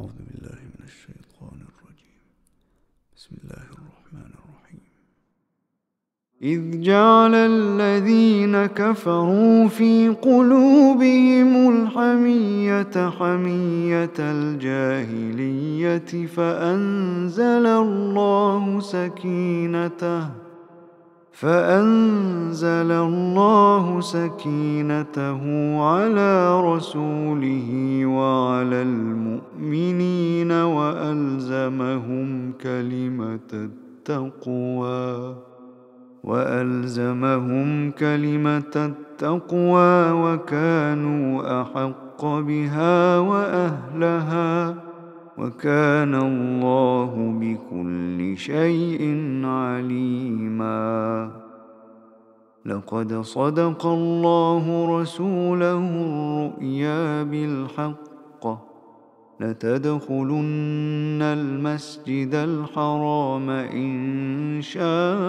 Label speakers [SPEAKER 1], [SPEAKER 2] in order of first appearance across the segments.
[SPEAKER 1] أعوذ بالله من الشيطان الرجيم. بسم الله الرحمن الرحيم. إذ جعل الذين كفروا في قلوبهم الحمية حمية الجاهلية فأنزل الله سكينته على رسوله وعلى المؤمنين وألزمهم كلمة التقوى وكانوا أحق بها وأهلها وكان الله بكل شيء عليما. لقد صدق الله رسوله الرؤيا بالحق لتدخلن المسجد الحرام إن شاء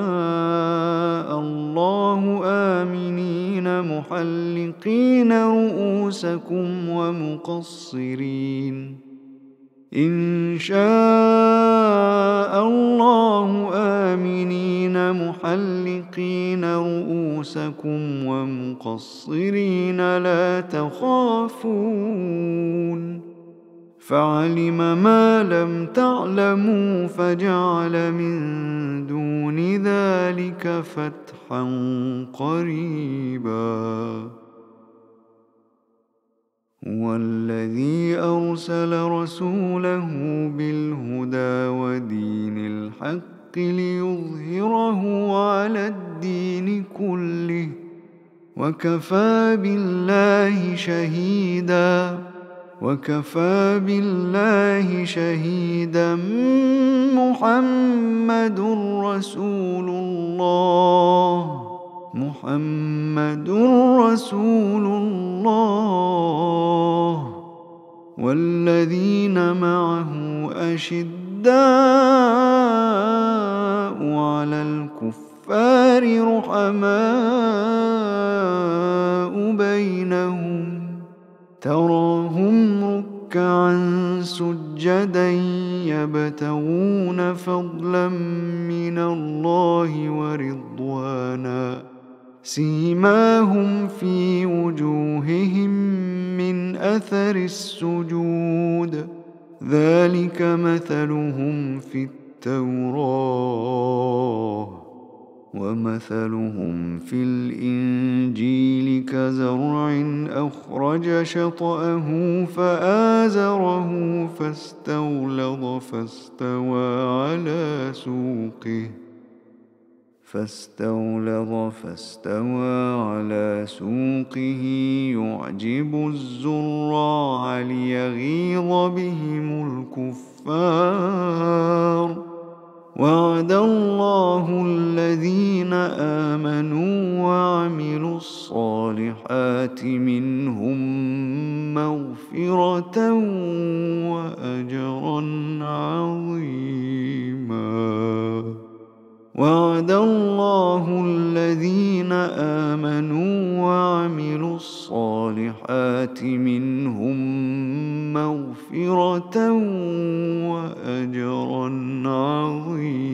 [SPEAKER 1] الله آمنين محلقين رؤوسكم ومقصرين لا تخافون فعلم ما لم تعلموا فجعل من دون ذلك فتحا قريبا. هو الذي أرسل رسوله بالهدى ودين الحق ليظهره على الدين كله وكفى بالله شهيدا. محمد رسول الله والذين معه أشداء على الكفار رحماء بينهم تراهم ركعا سجدا يبتغون فضلا من الله ورضوانا سيماهم في وجوههم من أثر السجود ذلك مثلهم في التوراة ومثلهم في الإنجيل كزرع أخرج شطأه فآزره فاستوى على سوقه يعجب الزراع ليغيظ بهم الكفار. وعد الله الذين آمنوا وعملوا الصالحات منهم مغفرة وأجرا عظيما. وعد الله الذين آمنوا وعملوا الصالحات منهم مغفرة وأجرا عظيما.